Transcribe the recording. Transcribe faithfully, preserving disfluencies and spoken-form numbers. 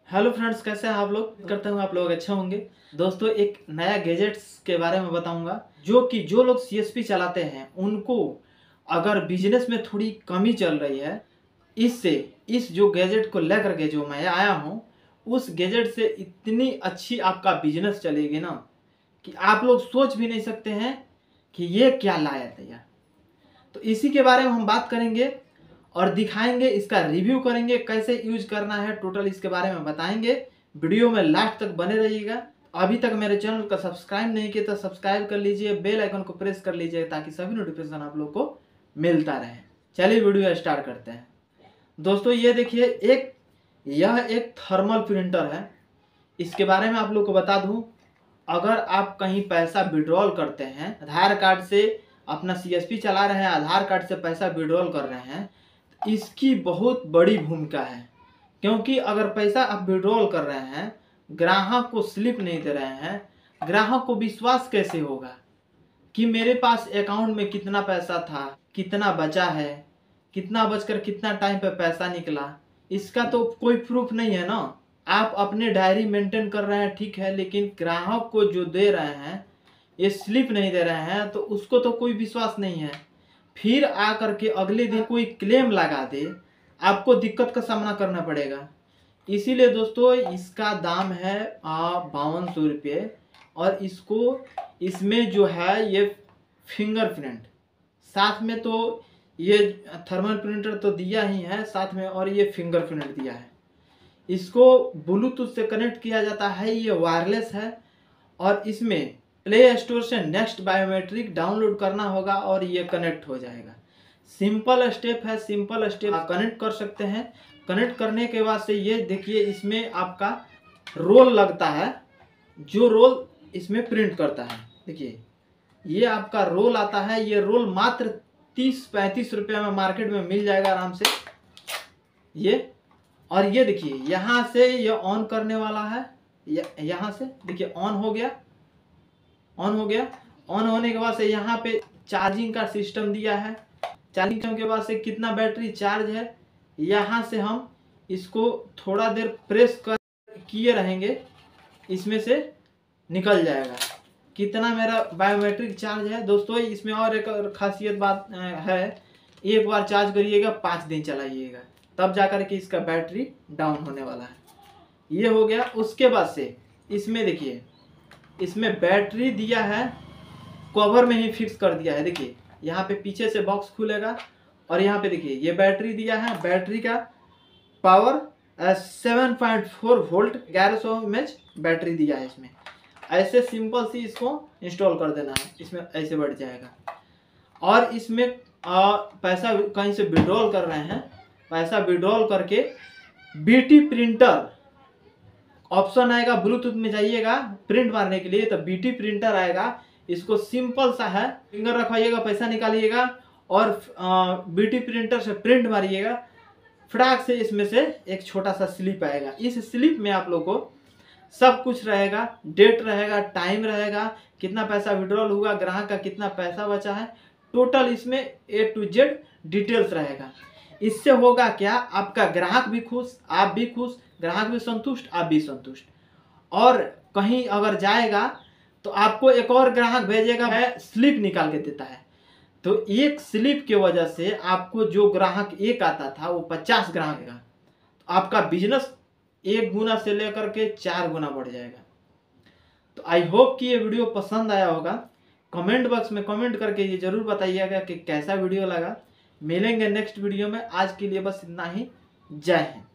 Hello friends, कैसे हैं आप लोग। करता हूँ आप लोग अच्छे होंगे। दोस्तों, एक नया गैजेट्स के बारे में बताऊंगा जो कि जो लोग सीएसपी चलाते हैं उनको अगर बिजनेस में थोड़ी कमी चल रही है, इससे इस जो गैजेट को लेकर के जो मैं आया हूँ उस गैजेट से इतनी अच्छी आपका बिजनेस चलेगी ना कि आप लोग सोच भी नहीं सकते हैं कि ये क्या लाया था यार। तो इसी के बारे में हम बात करेंगे और दिखाएंगे, इसका रिव्यू करेंगे, कैसे यूज करना है, टोटल इसके बारे में बताएंगे। वीडियो में लास्ट तक बने रहिएगा। अभी तक मेरे चैनल का सब्सक्राइब नहीं किया तो सब्सक्राइब कर लीजिए, बेल आइकन को प्रेस कर लीजिए ताकि सभी नोटिफिकेशन आप लोग को मिलता रहे। चलिए वीडियो स्टार्ट करते हैं। दोस्तों ये देखिए, एक यह एक थर्मल प्रिंटर है। इसके बारे में आप लोग को बता दूं, अगर आप कहीं पैसा विड्रॉल करते हैं, आधार कार्ड से अपना सीएसपी चला रहे हैं, आधार कार्ड से पैसा विड्रॉल कर रहे हैं, इसकी बहुत बड़ी भूमिका है। क्योंकि अगर पैसा आप विड्रॉल कर रहे हैं, ग्राहक को स्लिप नहीं दे रहे हैं, ग्राहक को विश्वास कैसे होगा कि मेरे पास अकाउंट में कितना पैसा था, कितना बचा है, कितना बचकर कितना टाइम पे पैसा निकला, इसका तो कोई प्रूफ नहीं है ना। आप अपने डायरी मेंटेन कर रहे हैं, ठीक है, लेकिन ग्राहक को जो दे रहे हैं ये स्लिप नहीं दे रहे हैं तो उसको तो कोई विश्वास नहीं है। फिर आकर के अगले दिन कोई क्लेम लगा दे, आपको दिक्कत का सामना करना पड़ेगा। इसीलिए दोस्तों इसका दाम है बावन सौ रुपये। और इसको इसमें जो है ये फिंगरप्रिंट साथ में, तो ये थर्मल प्रिंटर तो दिया ही है साथ में, और ये फिंगरप्रिंट दिया है। इसको ब्लूटूथ से कनेक्ट किया जाता है, ये वायरलेस है। और इसमें प्ले स्टोर से नेक्स्ट बायोमेट्रिक डाउनलोड करना होगा और ये कनेक्ट हो जाएगा। सिंपल स्टेप है, सिंपल स्टेप आप कनेक्ट कर सकते हैं। कनेक्ट करने के बाद से ये देखिए, इसमें आपका रोल लगता है, जो रोल इसमें प्रिंट करता है। देखिए ये आपका रोल आता है। ये रोल मात्र तीस पैंतीस रुपये में मार्केट में मिल जाएगा आराम से ये। और ये देखिए यहाँ से ये ऑन करने वाला है, यहाँ से देखिए ऑन हो गया, ऑन हो गया। ऑन होने के बाद से यहाँ पे चार्जिंग का सिस्टम दिया है। चार्जिंग के बाद से कितना बैटरी चार्ज है, यहाँ से हम इसको थोड़ा देर प्रेस कर किए रहेंगे, इसमें से निकल जाएगा कितना मेरा बायोमेट्रिक चार्ज है। दोस्तों इसमें और एक खासियत बात है, एक बार चार्ज करिएगा पाँच दिन चलाइएगा, तब जाकर के इसका बैटरी डाउन होने वाला है। ये हो गया। उसके बाद से इसमें देखिए, इसमें बैटरी दिया है, कवर में ही फिक्स कर दिया है। देखिए यहाँ पे पीछे से बॉक्स खुलेगा और यहाँ पे देखिए ये बैटरी दिया है। बैटरी का power seven point four volt ग्यारह सौ एम एच बैटरी दिया है इसमें। ऐसे सिंपल सी इसको इंस्टॉल कर देना है, इसमें ऐसे बढ़ जाएगा। और इसमें आ, पैसा कहीं से विड्रॉल कर रहे हैं, पैसा विड्रॉल करके बीटी प्रिंटर ऑप्शन आएगा, ब्लूटूथ में जाइएगा प्रिंट मारने के लिए तो बीटी प्रिंटर आएगा। इसको सिंपल सा है, फिंगर रखवाइएगा, पैसा निकालिएगा और बीटी प्रिंटर से प्रिंट मारिएगा, फटाक से इसमें से एक छोटा सा स्लिप आएगा। इस स्लिप में आप लोग को सब कुछ रहेगा, डेट रहेगा, टाइम रहेगा, कितना पैसा विड्रॉल हुआ, ग्राहक का कितना पैसा बचा है, टोटल इसमें ए टू जेड डिटेल्स रहेगा। इससे होगा क्या, आपका ग्राहक भी खुश, आप भी खुश, ग्राहक भी संतुष्ट, आप भी संतुष्ट। और कहीं अगर जाएगा तो आपको एक और ग्राहक भेजेगा, है स्लिप निकाल के देता है। तो एक स्लिप की वजह से आपको जो ग्राहक एक आता था वो पचास ग्राहक का, तो आपका बिजनेस एक गुना से लेकर के चार गुना बढ़ जाएगा। तो आई होप कि ये वीडियो पसंद आया होगा। कमेंट बॉक्स में कमेंट करके ये जरूर बताइएगा कि कैसा वीडियो लगा। मिलेंगे नेक्स्ट वीडियो में। आज के लिए बस इतना ही। जय हिंद।